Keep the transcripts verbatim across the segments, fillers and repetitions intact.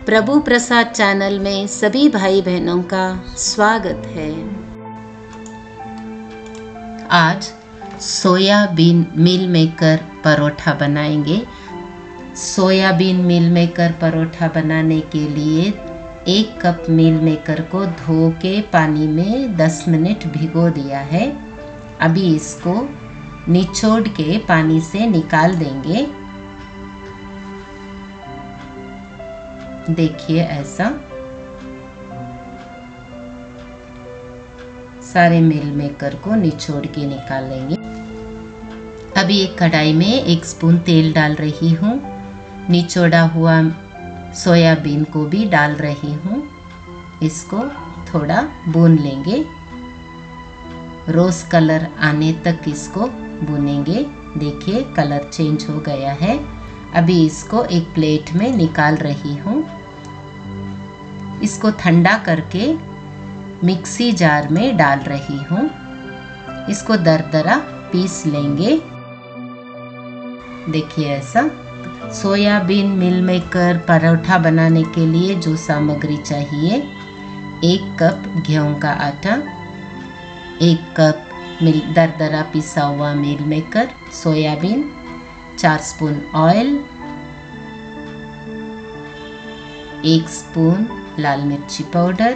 प्रभु प्रसाद channel में सभी भाई बहनों का स्वागत है। आज सोयाबीन मील मेकर परोठा बनाएंगे। सोयाबीन मील मेकर परोठा बनाने के लिए एक कप मील मेकर को धो के पानी में दस मिनट भिगो दिया है। अभी इसको निचोड़ के पानी से निकाल देंगे। देखिए ऐसा सारे मील मेकर को निचोड़ के निकाल लेंगे। अभी एक कढ़ाई में एक स्पून तेल डाल रही हूँ। निचोड़ा हुआ सोयाबीन को भी डाल रही हूँ। इसको थोड़ा भून लेंगे। रोज कलर आने तक इसको भूनेंगे। देखिए कलर चेंज हो गया है। अभी इसको एक प्लेट में निकाल रही हूँ। इसको ठंडा करके मिक्सी जार में डाल रही हूँ। इसको दरदरा पीस लेंगे। देखिए ऐसा सोयाबीन मील मेकर परोठा बनाने के लिए जो सामग्री चाहिए, एक कप गेहूं का आटा, एक कप मिल दरदरा पिसा हुआ मील मेकर, सोयाबीन, चार स्पून ऑयल, एक स्पून लाल मिर्ची पाउडर,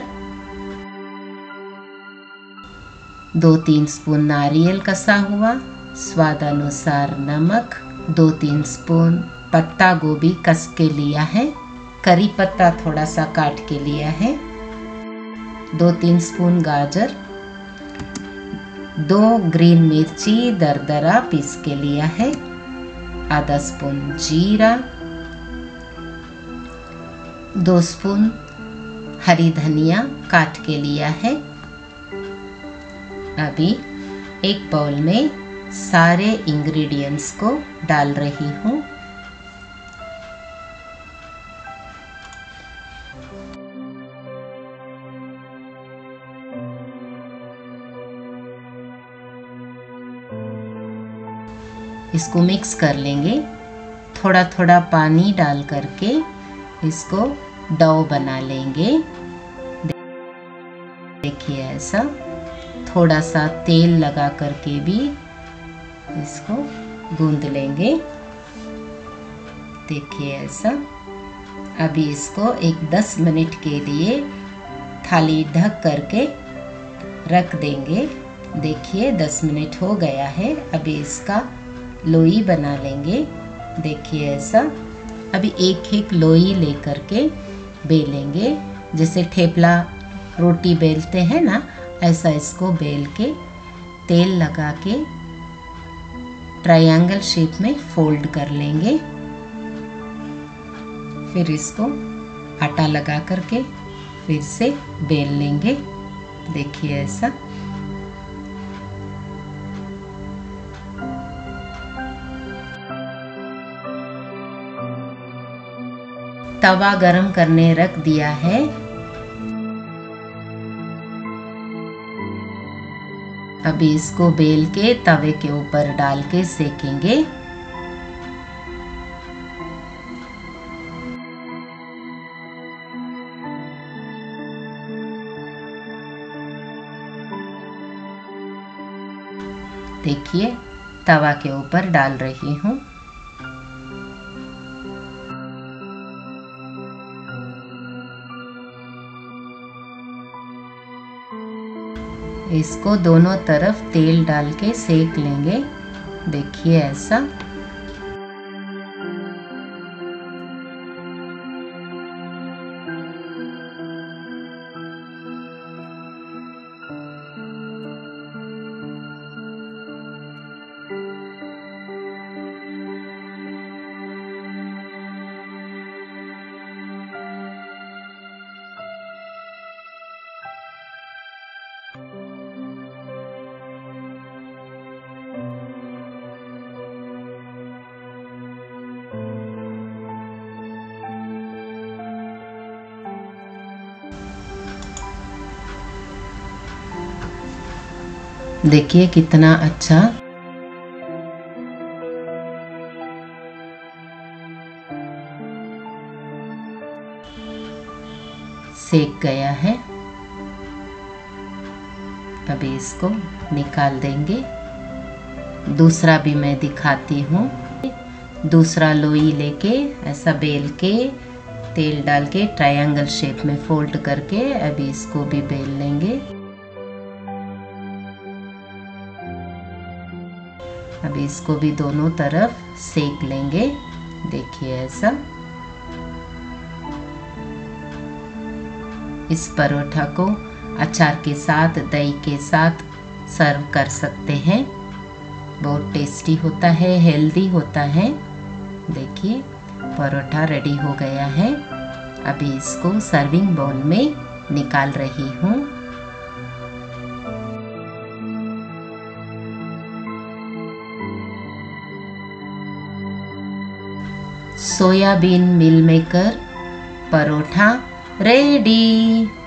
दो तीन स्पून नारियल कसा हुआ, स्वादानुसार नमक, दो तीन स्पून पत्ता गोभी कस के लिया है, करी पत्ता थोड़ा सा काट के लिया है, दो तीन स्पून गाजर, दो ग्रीन मिर्ची दरदरा पीस के लिया है, आधा स्पून जीरा, दो स्पून हरी धनिया काट के लिया है। अभी एक बाउल में सारे इंग्रेडिएंट्स को डाल रही हूँ। इसको मिक्स कर लेंगे। थोड़ा थोड़ा पानी डाल करके इसको डो बना लेंगे। देखिए ऐसा थोड़ा सा तेल लगा करके भी इसको गूंद लेंगे। देखिए ऐसा। अभी इसको एक दस मिनट के लिए थाली ढक करके रख देंगे। देखिए दस मिनट हो गया है। अभी इसका लोई बना लेंगे। देखिए ऐसा। अभी एक एक लोई लेकर के बेलेंगे। जैसे ठेपला रोटी बेलते हैं ना, ऐसा इसको बेल के तेल लगा के ट्रायंगल शेप में फोल्ड कर लेंगे। फिर इसको आटा लगा करके फिर से बेल लेंगे। देखिए ऐसा। तवा गरम करने रख दिया है। अभी इसको बेल के तवे के ऊपर डाल के सेकेंगे। देखिए तवा के ऊपर डाल रही हूँ। इसको दोनों तरफ तेल डाल के सेक लेंगे। देखिए ऐसा। देखिए कितना अच्छा सेक गया है। अभी इसको निकाल देंगे। दूसरा भी मैं दिखाती हूँ। दूसरा लोई लेके ऐसा बेल के तेल डाल के ट्रायंगल शेप में फोल्ड करके अभी इसको भी बेल लेंगे। अभी इसको भी दोनों तरफ सेक लेंगे। देखिए ऐसा। इस परोठा को अचार के साथ, दही के साथ सर्व कर सकते हैं। बहुत टेस्टी होता है, हेल्दी होता है। देखिए परोठा रेडी हो गया है। अभी इसको सर्विंग बाउल में निकाल रही हूँ। Soybean meal maker paratha ready.